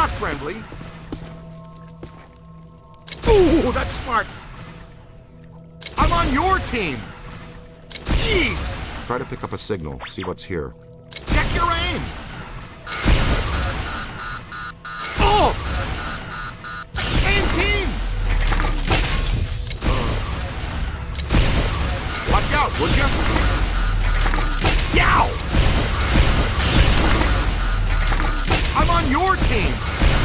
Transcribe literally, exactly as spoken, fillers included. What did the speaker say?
not friendly. Ooh, that's smart. I'm on your team. Jeez. Try to pick up a signal. See what's here. Check your aim. Oh! Same team. Watch out, would you? Yow! I'm on your team.